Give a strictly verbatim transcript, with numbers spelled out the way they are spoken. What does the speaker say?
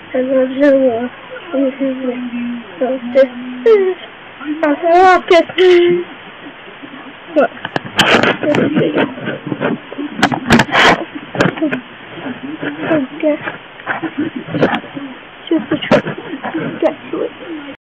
and then the wall. This is me. So this is a rocket. What?